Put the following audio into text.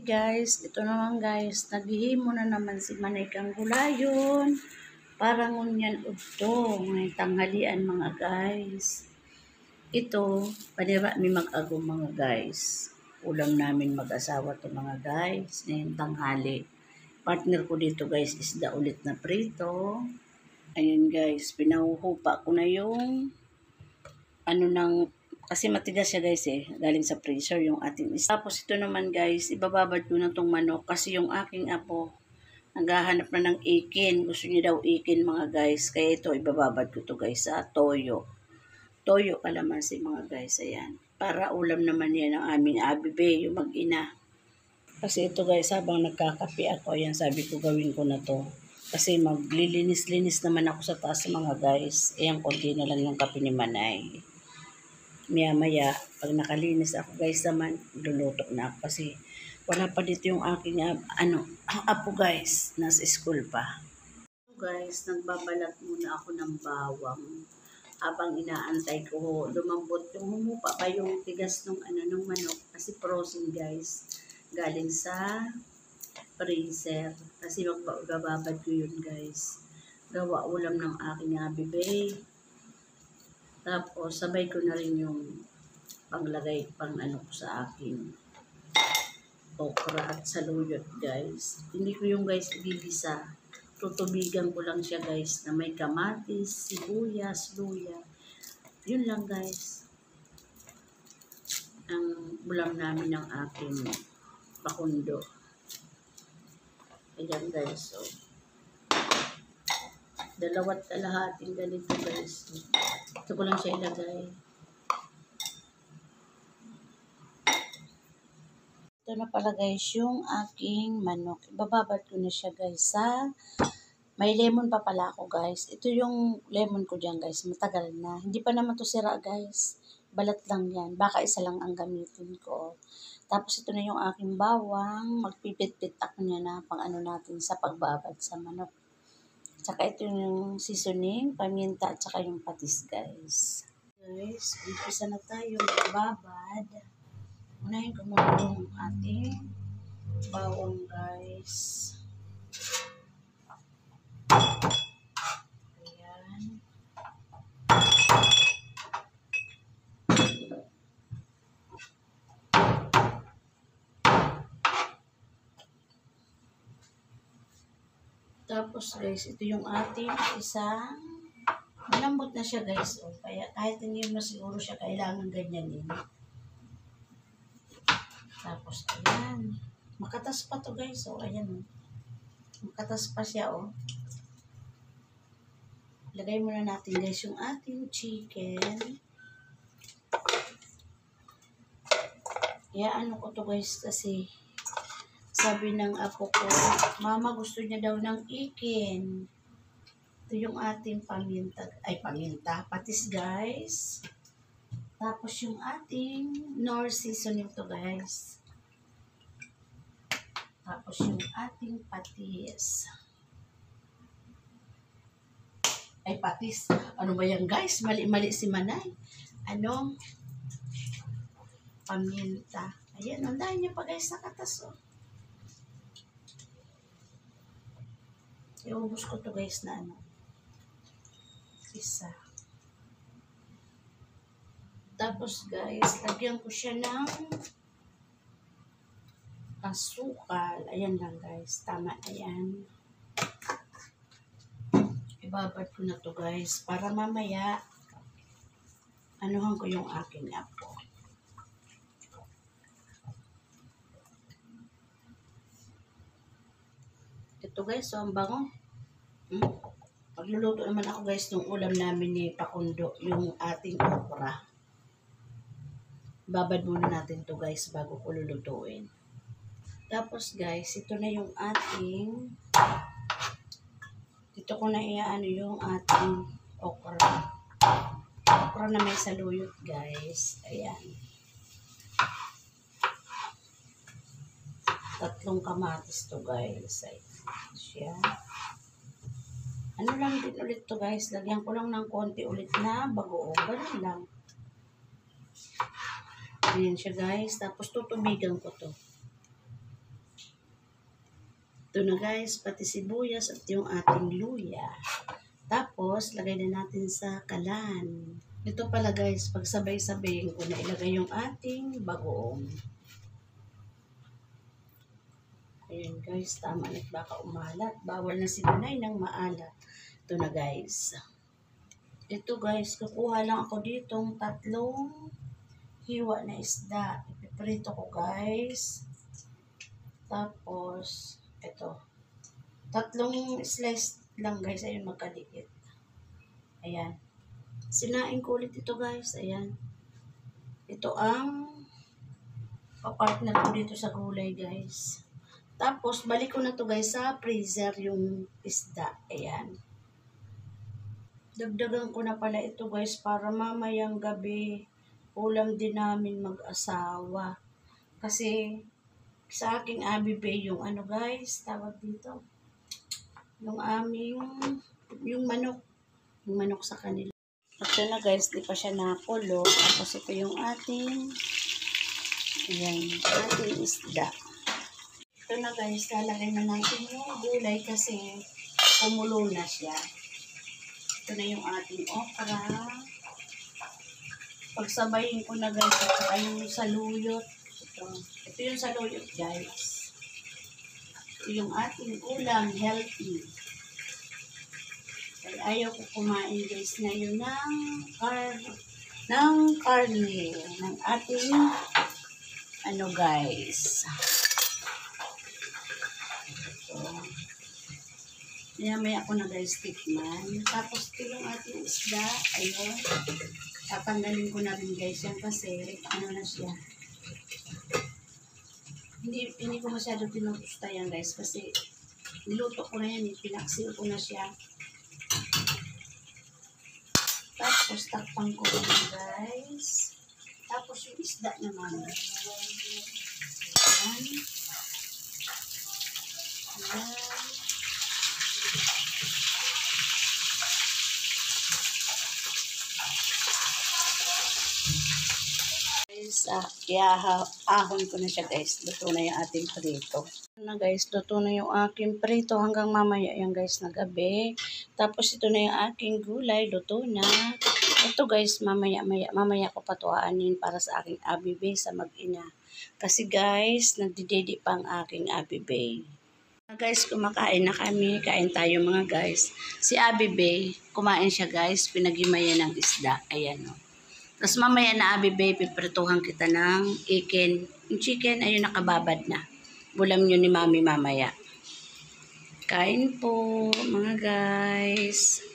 guys, ito naman guys, naghihimo na naman si Manay kang gulayon. Parang ngunyan udto, may tanghalian mga guys. Ito, panira mi mag-agong mga guys. Ulam namin mag-asawa to mga guys, ngayong tanghali. Partner ko dito guys, isda ulit na prito. Ayun guys, pinahuhupa ko na yung kasi matigas siya guys galing sa freezer yung ating isda. Tapos ito naman guys, ibababad ko na tong manok kasi yung aking apo naghahanap na ng ikin. Gusto niya daw ikin mga guys, kaya ito ibababad ko to guys sa toyo. Toyo kalamansi mga guys, ayan. Para ulam naman yan ng aming abibe, yung mag-ina. Kasi ito guys, habang nagkakape ako, ayan sabi ko gawin ko na to. Kasi maglilinis-linis naman ako sa taas mga guys. Ayan, konti na lang yung kape ni Manay. Maya-maya, pag nakalinis ako guys naman, luluto na ako kasi wala pa dito yung aking apo guys, nasa school pa. So guys, nagbabalat muna ako ng bawang habang inaantay ko lumambot yung humupa pa yung tigas ng ng manok kasi frozen guys, galing sa freezer kasi magbababad ko yun guys, gawa ulam ng aking abibe. Tapos, sabay ko na rin yung panglagay ko sa aking okra at saluyot, guys. Hindi ko yung guys igigisa. Tutubigan ko lang siya, guys, na may kamatis, sibuyas, luya. Yun lang, guys. Ang ulam namin ng aking pakundo. Ayan, guys. So, 2 kalahating ganito, guys. Ito ko lang siya ilagay. Ito na pala guys yung aking manok. Ibababad ko na siya guys sa... May lemon pa pala ako guys. Ito yung lemon ko dyan guys. Matagal na. Hindi pa naman to sira guys. Balat lang yan. Baka isa lang ang gamitin ko. Tapos ito na yung aking bawang. Magpipit-pit ako niya na pang natin sa pagbabad sa manok. Tsaka ito yung seasoning, paminta, at saka yung patis, guys. Guys, umpisa na tayo magbabad. Unahin ko muna yung ating bawang, guys. Ayan. Tapos guys, ito yung ating isang malambot na siya guys. O, kaya kahit hindi mo siguro siya kailangan ganyanin. Tapos ayan. Makatas pa to guys. O, ayan. Makatas pa siya o. Lagay muna natin guys yung ating chicken. Kaya ko to guys kasi sabi ng apo ko, mama gusto niya daw ng ikin. Ito yung ating paminta, patis guys. Tapos yung ating nor seasoning to guys. Tapos yung ating patis. Patis. Ano ba yan guys? Mali-mali si Manay. Paminta. Ayan, andahin niyo pa guys nakatas o. Iubos ko to guys na isa. Tapos guys, lagyan ko siya ng asukal. Ayan lang guys, tama na yan. Ibabad ko na to guys para mamaya anuhan ko yung aking apo. Ito guys, so ang bango. Pagluluto naman ako guys ng ulam namin ni Pakundo, yung ating okra. Babad muna natin to guys bago ko lulutuin. Tapos guys, ito na yung ating, dito ko na yung ating okra. Okra na may saluyot guys. Ayan. 3 kamatis to guys. Ayan siya. Lang din ulit to guys. Lagyan ko lang ng konti ulit na bagoong. Ganun lang. Ayan siya guys. Tapos tutubigan ko to. Ito na guys, pati sibuyas at yung ating luya. Tapos, lagay na natin sa kalan. Ito pala guys, pagsabay-sabayin ko na ilagay yung ating bagoong. Ayan guys, tama na baka umalat. Bawal na si Bunay ng maalat. Ito na guys. Ito guys, kukuha lang ako ditong 3 hiwa na isda. Ipiprito ko guys. Tapos, ito. 3 slice lang guys, ayun magkaliit. Ayan. Sinain ko ulit ito guys, ayan. Ito ang pa-partner ko dito sa gulay guys. Tapos, balik ko na to guys sa freezer yung isda. Ayan. Dagdagan ko na pala ito guys para mamayang gabi ulam din namin mag-asawa. Kasi, sa aking Abibay yung ano guys, tawag dito. Yung aming, yung manok sa kanila. Ito na guys, di pa siya nakulo. Tapos ito yung ating, ayan, ating isda. Ito na guys, lalagay na natin yung gulay kasi kumulo na siya. Ito na yung ating okra. Pagsabayin ko na guys, at saka yung saluyot. Ito yung saluyot guys. Yung ating ulam, healthy. Ay, ayaw ko kumain guys ngayon ng karne, ng ating ano guys. So, maya ako na guys tikman. Tapos ito yung ating isda. Ayun. Tatanggalin ko na rin guys yan kasi ano na siya. Hindi ko masyado tinutusta yan guys kasi niluto ko na yan, pinaksil ko na siya. Tapos takpan ko na guys. Tapos yung isda naman. Ayan. Ayan. Ahon ko na siya guys. Luto na yung ating prito. Na guys, luto na yung aking prito hanggang mamaya yan guys na gabi. Tapos ito na yung aking gulay, luto na. Ito guys, mamaya ko patuaanin para sa aking Abibay sa mag-ina. Kasi guys, nagdidedi pa ang aking Abibay. Guys, kumakain na kami. Kain tayo mga guys. Si Abibay, kumain siya guys. Pinaghimayan ng isda. Ayan o. Tapos mamaya na Abibay, piprituhan kita ng ikin. Yung chicken, ayun nakababad na. Bulam nyo ni Mami mamaya. Kain po mga guys.